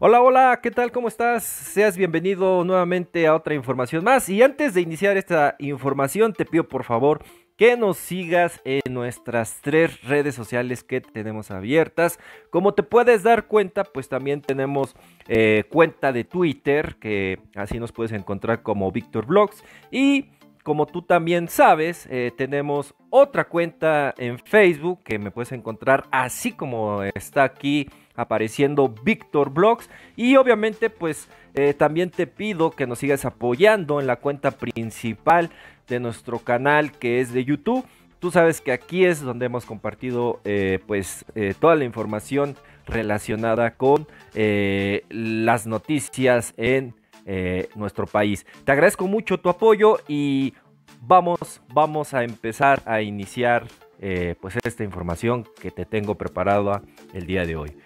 Hola, hola, ¿qué tal? ¿Cómo estás? Seas bienvenido nuevamente a otra información más. Y antes de iniciar esta información, te pido por favor que nos sigas en nuestras tres redes sociales que tenemos abiertas. Como te puedes dar cuenta, pues también tenemos cuenta de Twitter, que así nos puedes encontrar como Víctor Vlogs. Y como tú también sabes, tenemos otra cuenta en Facebook que me puedes encontrar así como está aquí apareciendo Víctor Vlogs. Y obviamente pues también te pido que nos sigas apoyando en la cuenta principal de nuestro canal, que es de YouTube. Tú sabes que aquí es donde hemos compartido toda la información relacionada con las noticias en nuestro país. Te agradezco mucho tu apoyo y vamos a empezar a iniciar pues esta información que te tengo preparada el día de hoy.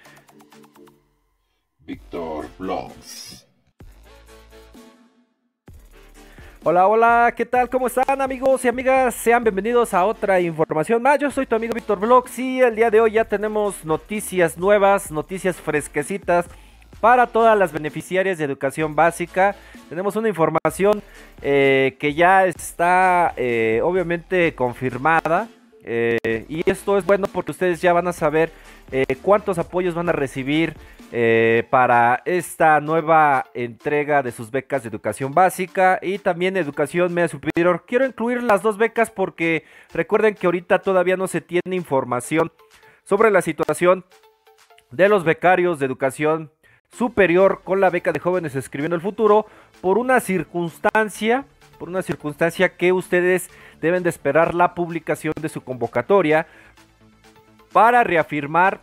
Víctor Vlogs. Hola, hola, ¿qué tal? ¿Cómo están, amigos y amigas? Sean bienvenidos a otra información más. Yo soy tu amigo Víctor Vlogs y el día de hoy ya tenemos noticias nuevas, noticias fresquecitas para todas las beneficiarias de educación básica. Tenemos una información que ya está obviamente confirmada. Y esto es bueno porque ustedes ya van a saber cuántos apoyos van a recibir para esta nueva entrega de sus becas de educación básica y también educación media superior. Quiero incluir las dos becas porque recuerden que ahorita todavía no se tiene información sobre la situación de los becarios de educación superior con la beca de jóvenes escribiendo el futuro por una circunstancia que ustedes deben de esperar la publicación de su convocatoria para reafirmar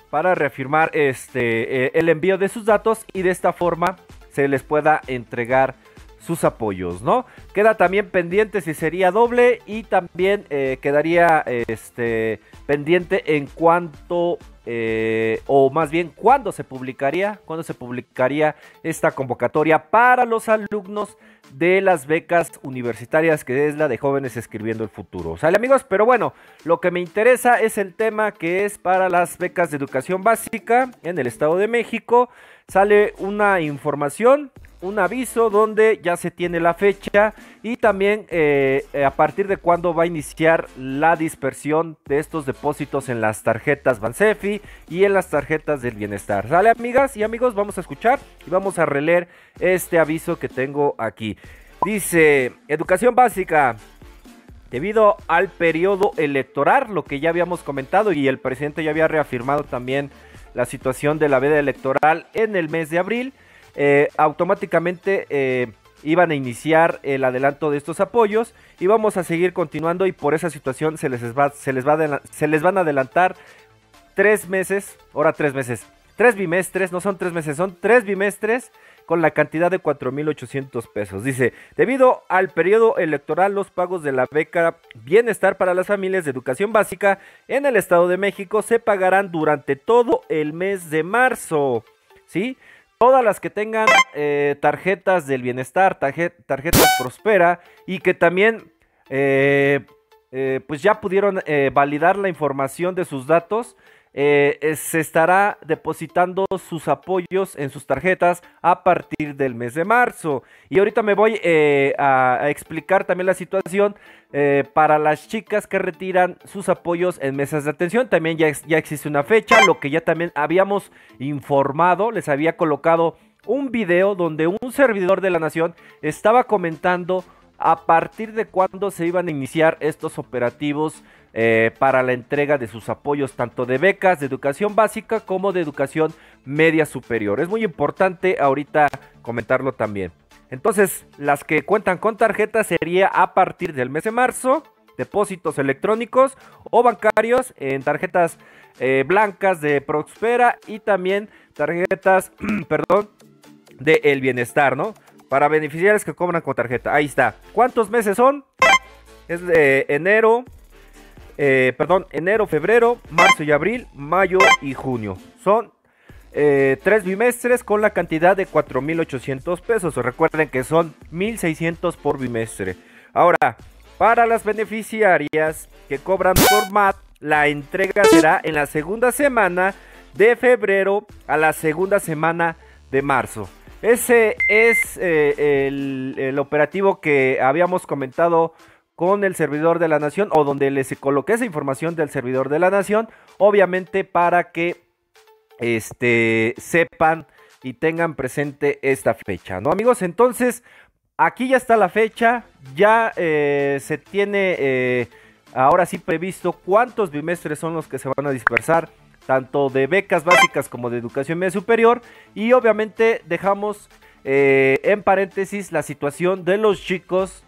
el envío de sus datos y de esta forma se les pueda entregar sus apoyos, ¿no? Queda también pendiente si sería doble y también quedaría pendiente en cuanto o más bien cuándo se publicaría esta convocatoria para los alumnos de las becas universitarias, que es la de jóvenes escribiendo el futuro. ¿Sale, amigos? Pero bueno, lo que me interesa es el tema que es para las becas de educación básica en el Estado de México. Sale una información, un aviso donde ya se tiene la fecha y también a partir de cuándo va a iniciar la dispersión de estos depósitos en las tarjetas Bansefi y en las tarjetas del bienestar. ¿Sale, amigas y amigos? Vamos a escuchar y vamos a releer este aviso que tengo aquí. Dice: educación básica. Debido al periodo electoral, lo que ya habíamos comentado y el presidente ya había reafirmado también la situación de la veda electoral en el mes de abril, automáticamente iban a iniciar el adelanto de estos apoyos y vamos a seguir continuando, y por esa situación se les van a adelantar 3 meses, ahora 3 meses, 3 bimestres, no son 3 meses, son 3 bimestres con la cantidad de 4,800 pesos. Dice: debido al periodo electoral, los pagos de la beca Bienestar para las familias de educación básica en el Estado de México se pagarán durante todo el mes de marzo, ¿sí? Todas las que tengan tarjetas del bienestar, tarjetas Prospera y que también pues ya pudieron validar la información de sus datos, se estará depositando sus apoyos en sus tarjetas a partir del mes de marzo. Y ahorita me voy a explicar también la situación para las chicas que retiran sus apoyos en mesas de atención. También ya existe una fecha, lo que ya también habíamos informado. Les había colocado un video donde un servidor de la nación estaba comentando a partir de cuándo se iban a iniciar estos operativos para la entrega de sus apoyos, tanto de becas de educación básica como de educación media superior. Es muy importante ahorita comentarlo también. Entonces, las que cuentan con tarjeta sería a partir del mes de marzo, depósitos electrónicos o bancarios en tarjetas blancas de Prospera y también tarjetas, perdón, de El Bienestar, ¿no? Para beneficiarios que cobran con tarjeta. Ahí está. ¿Cuántos meses son? Es de enero, febrero, marzo y abril, mayo y junio. Son 3 bimestres con la cantidad de 4,800 pesos. Recuerden que son 1,600 por bimestre. Ahora, para las beneficiarias que cobran por MAT, la entrega será en la segunda semana de febrero a la segunda semana de marzo. Ese es el operativo que habíamos comentado con el servidor de la nación, o donde les coloqué esa información del servidor de la nación, obviamente para que sepan y tengan presente esta fecha, ¿no, amigos? Entonces, aquí ya está la fecha, ya se tiene ahora sí previsto cuántos bimestres son los que se van a dispersar, tanto de becas básicas como de educación media superior, y obviamente dejamos en paréntesis la situación de los chicos,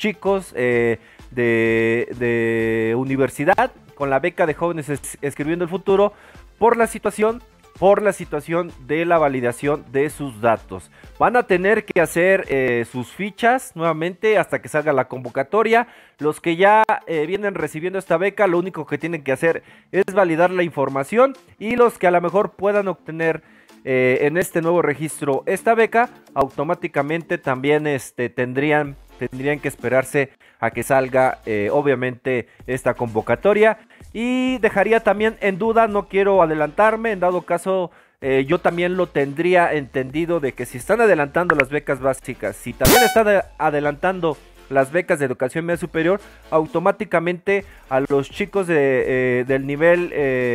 de universidad, con la beca de jóvenes escribiendo el futuro, por la situación de la validación de sus datos. Van a tener que hacer sus fichas nuevamente hasta que salga la convocatoria. Los que ya vienen recibiendo esta beca, lo único que tienen que hacer es validar la información, y los que a lo mejor puedan obtener en este nuevo registro esta beca, automáticamente también tendrían que esperarse a que salga obviamente esta convocatoria. Y dejaría también en duda, no quiero adelantarme, en dado caso yo también lo tendría entendido, de que si están adelantando las becas básicas, si también están adelantando las becas de educación media superior, automáticamente a los chicos del nivel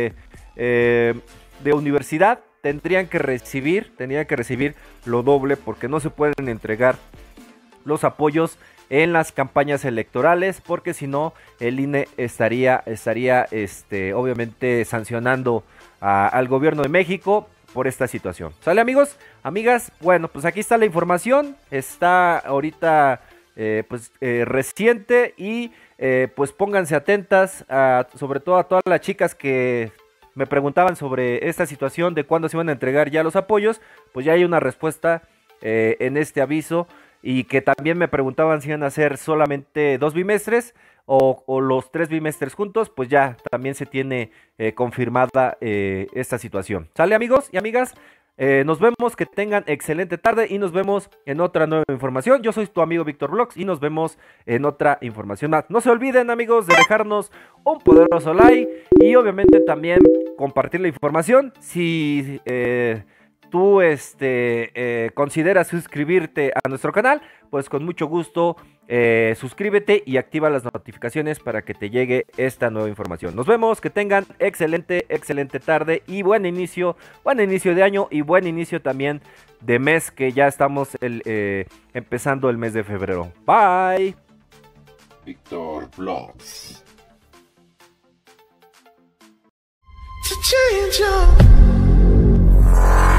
de universidad tendrían que recibir lo doble, porque no se pueden entregar los apoyos en las campañas electorales, porque si no el INE estaría obviamente sancionando al gobierno de México por esta situación. ¿Sale, amigos? Amigas, bueno, pues aquí está la información, está ahorita reciente, y pues pónganse atentas, sobre todo a todas las chicas que me preguntaban sobre esta situación de cuándo se van a entregar ya los apoyos. Pues ya hay una respuesta en este aviso, y que también me preguntaban si iban a ser solamente 2 bimestres o los 3 bimestres juntos. Pues ya también se tiene confirmada esta situación. ¿Sale, amigos y amigas? Nos vemos, que tengan excelente tarde, y nos vemos en otra nueva información. Yo soy tu amigo Víctor Vlogs, y nos vemos en otra información más. No se olviden, amigos, de dejarnos un poderoso like, y obviamente también compartir la información. Si tú consideras suscribirte a nuestro canal, pues con mucho gusto suscríbete y activa las notificaciones para que te llegue esta nueva información. Nos vemos, que tengan excelente tarde, y buen inicio de año, y buen inicio también de mes, que ya estamos empezando el mes de febrero. Bye. Víctor Vlogs. To change your